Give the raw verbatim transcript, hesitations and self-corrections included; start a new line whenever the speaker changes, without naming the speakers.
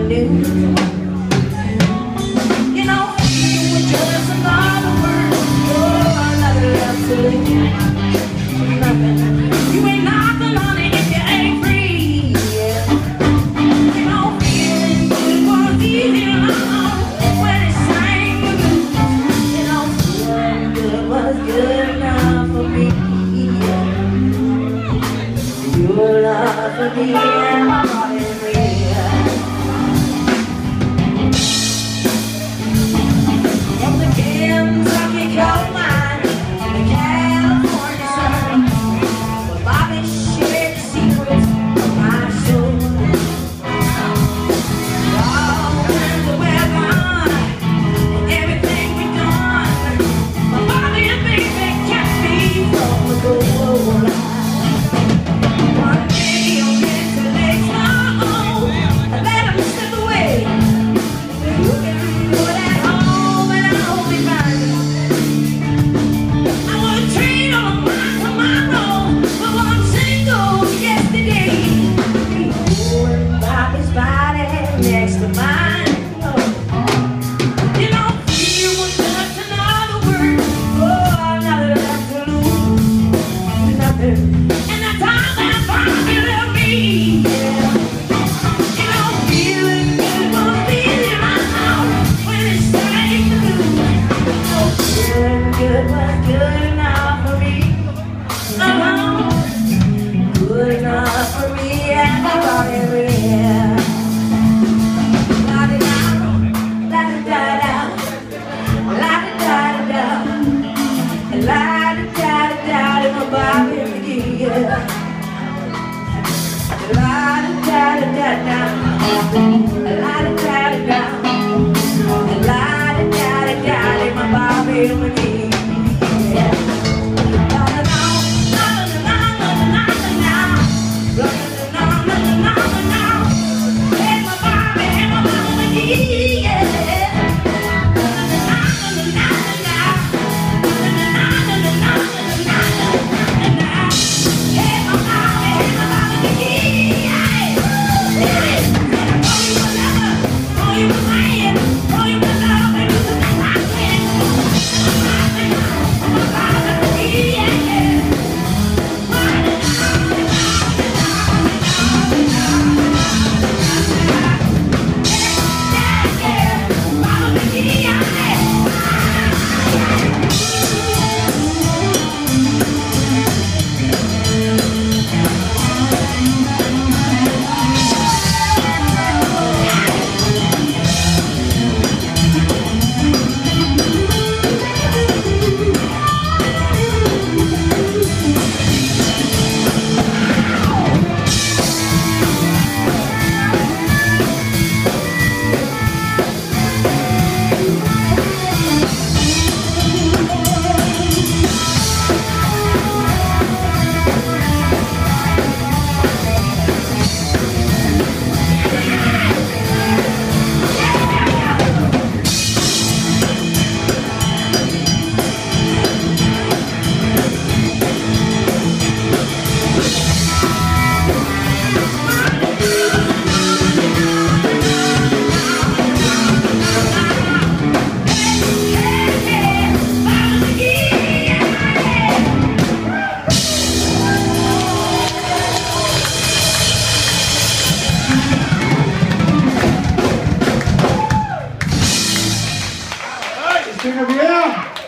new. You know, you were just another word, oh, another left to live. Nothing. You ain't nothing, honey, if you ain't free. Yeah. You know, feeling good was easy enough when it sang the blues. You know, feeling good was good enough for me. Yeah. Your love for me and my body. Next to mine, oh. You know, you was just another word, oh, another left to lose, nothing. And the time that finally left me, yeah. You know, feeling good was easy right now when it's sang the blues. Oh, feeling good was good enough for me, uh-huh. Good enough for me and my body, yeah.
Finger, yeah.